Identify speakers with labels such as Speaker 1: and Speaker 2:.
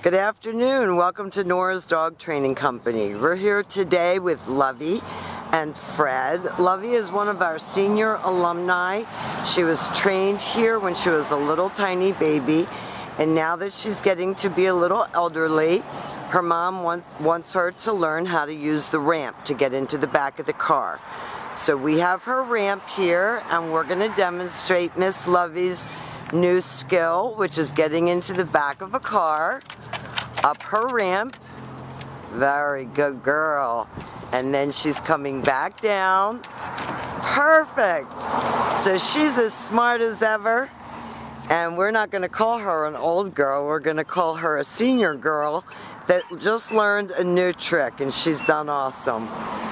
Speaker 1: Good afternoon. Welcome to Nora's Dog Training Company. We're here today with Lovey and Fred. Lovey is one of our senior alumni. She was trained here when she was a little tiny baby, and now that she's getting to be a little elderly, her mom wants her to learn how to use the ramp to get into the back of the car. So we have her ramp here, and we're going to demonstrate Miss Lovey's new skill, which is getting into the back of a car, up her ramp. Very good girl. And then she's coming back down. Perfect. So she's as smart as ever. And we're not going to call her an old girl. We're going to call her a senior girl that just learned a new trick, and she's done awesome.